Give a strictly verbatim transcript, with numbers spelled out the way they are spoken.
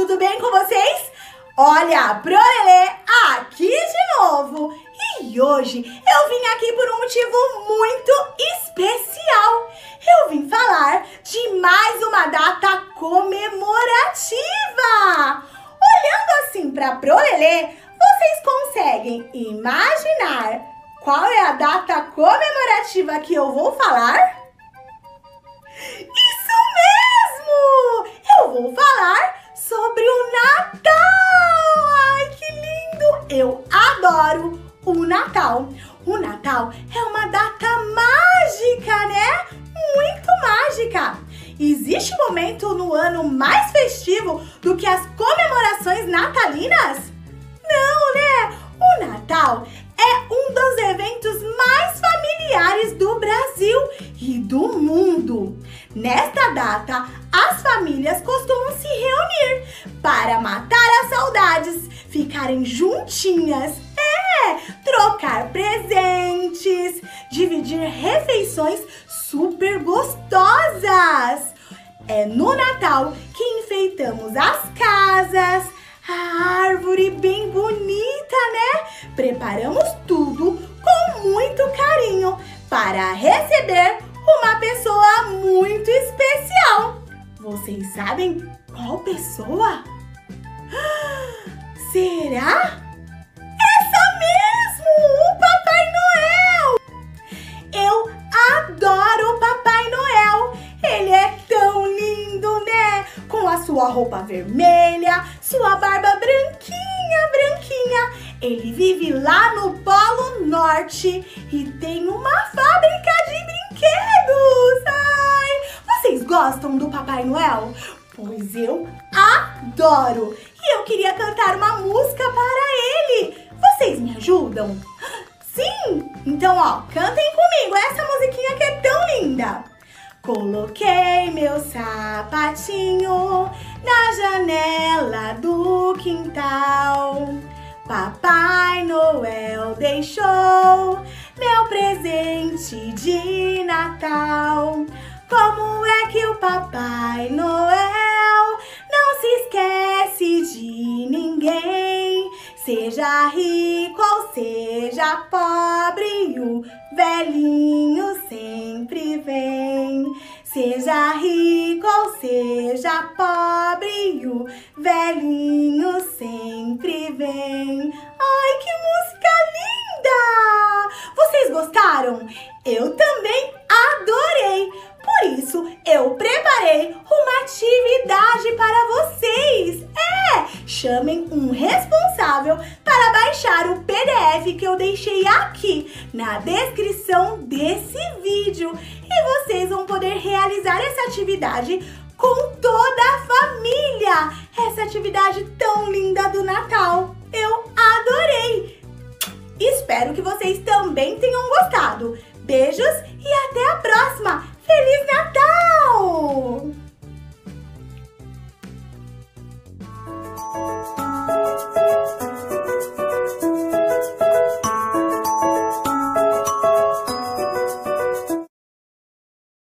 tudo bem com vocês? Olha, Prolelê aqui de novo. E hoje eu vim aqui por um motivo muito especial. Eu vim falar de mais uma data comemorativa. Olhando assim para Prolelê, vocês conseguem imaginar qual é a data comemorativa que eu vou falar? Isso mesmo! Eu vou falar sobre o Natal! Ai, que lindo! Eu adoro o Natal. O Natal é uma data mágica, né? Muito mágica! Existe momento no ano mais festivo do que as comemorações natalinas? Não, né? O Natal é um dos eventos mais familiares do Brasil e do mundo. Nesta data, as famílias costumam se reunir para matar as saudades, ficarem juntinhas, é, trocar presentes, dividir refeições super gostosas. É no Natal que enfeitamos as casas, a árvore bem bonita, né? Preparamos tudo com muito carinho para receber uma pessoa muito especial. Vocês sabem qual pessoa? Será? Essa mesmo! O Papai Noel! Eu adoro o Papai Noel! Ele é tão lindo, né? Com a sua roupa vermelha, sua barba branquinha, branquinha. Ele vive lá no Polo Norte e tem uma fábrica de brinquedos. Ai, vocês gostam do Papai Noel? Pois eu adoro. E eu queria cantar uma música para ele. Vocês me ajudam? Sim? Então, ó, cantem comigo essa musiquinha que é tão linda. Coloquei meu sapatinho na janela do quintal. Papai Noel deixou meu presente de Natal. Como é que o Papai Noel não se esquece de ninguém? Seja rico ou seja pobre, o velhinho sempre vem. Seja rico ou seja pobre, o velhinho sempre vem. Ai, que música linda! Vocês gostaram? Eu também adorei! Por isso, eu preparei uma atividade para vocês. É, chamem um responsável para baixar o P D F que eu deixei aqui na descrição desse vídeo. E vocês vão poder realizar essa atividade com toda a família. Essa atividade tão linda do Natal. Eu adorei! Espero que vocês também tenham gostado. Beijos e até a próxima! Feliz Natal!